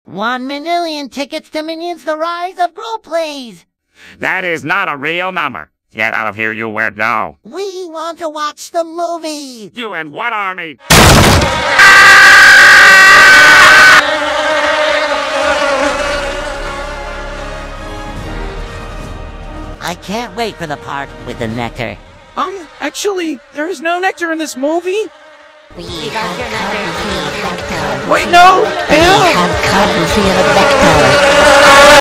1 million tickets to Minions The Rise of Gru, please. That is not a real number. Get out of here, you weirdo. We want to watch the movie. You and what army? I can't wait for the part with the nectar. Actually, there is no nectar in this movie. We got your nectar. Wait, no! We have come to the nectar.